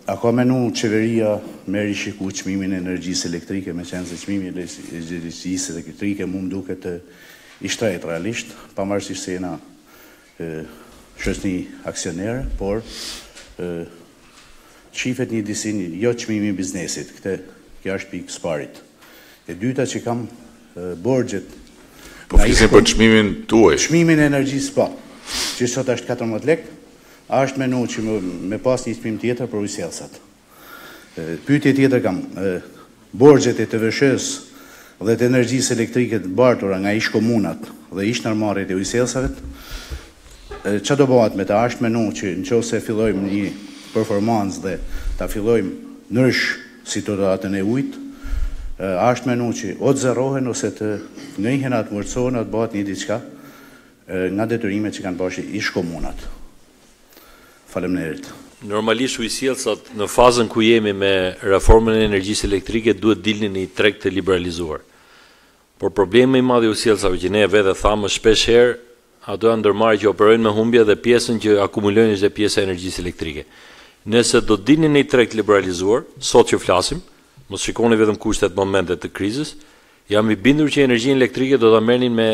A ka menu qeveria me rishiku çmimin e energjisë elektrike, me qenë se çmimi i energjisë elektrike mund duket i shtret realisht, pavarësisht se jena shoqëri aksionere, por qifet një disin, jo çmimi i biznesit, kjo është pikë sparit. E dyta që kam borxhet. Po flisim për çmimin tuaj. Çmimin e energjisë po, që sot është 14 lekë, është menu që me pas një çmim tjetër për ujësjellsat. Pyetje tjetër kam, borxhet e TVSH-s dhe të energjisë elektrike të bartura nga ish komunat dhe ish nërmarrjet e ujësjellsave, çfarë do bëhet me ta? Është menu që nëse fillojmë një performancë dhe ta fillojmë ndrysh situatën e ujit, është menu që o të zerrohen ose të ngrihen atë mërcohen atë bëhet një diçka nga detyrimet që kanë bashkë ish komunat. Faleminderit. Normalisht ujësjellsat në fazën ku jemi me reformën e energjisë elektrike duhet dilni në një treg të liberalizuar. Por problemi i madh i ujësjellsave që ne vetë thamë shpesh herë, ato janë ndërmarrje që operojnë me humbje dhe pjesën që akumulojnë është pjesa e energjisë elektrike. Nëse do dilni në një treg të liberalizuar, sot që flasim, mos shikoni vetëm kushtet momentet të krizës, jam i bindur që energjinë elektrike do ta merrnin me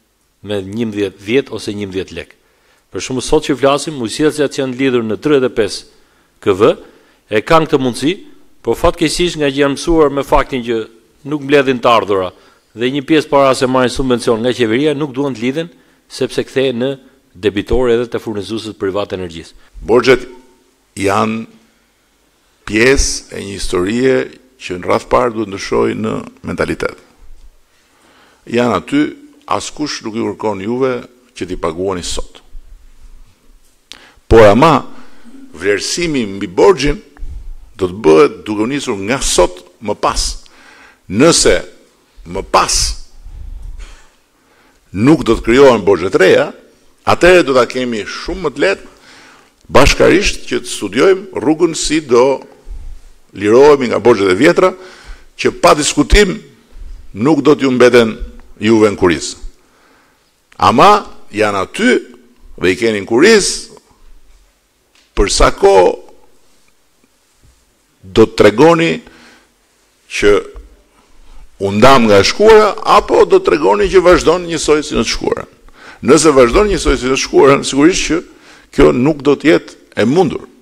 10 ose 11 lekë. Për shumë sot që flasim, ujësjellsat që janë lidhur në 35 kV e kanë këtë mundësi, por fatkeqësisht nga që janë mësuar me faktin që nuk mbledhin të ardhura dhe një pjesë para se marrin subvencion nga qeveria nuk duan të lidhen sepse kthehen në debitor edhe të furnizuesit privat energjisë. Borxhet janë pjesë e një historie që në radh parë duhet ndryshojë në mentalitet. Janë aty, askush nuk ju kërkon juve që t'i paguani sot. Por ama, vlerësimi mbi borxhin do të bëhet duke nisur nga sot më pas. Nëse më pas nuk do të krijohen borxhe të reja, atëherë do ta kemi shumë më të lehtë bashkarisht që të studiojmë rrugën si do lirohemi nga borxhet e vjetra, që pa diskutim nuk do t'ju mbeten juve në kuriz. Ama janë aty dhe i keni në kuriz për sa kohë do të tregoni që u ndam nga e shkuara, apo do të tregoni që vazhdon njësoj si në të shkuarën. Nëse vazhdon njësoj si në të shkuarën, sigurisht që kjo nuk do të jetë e mundur.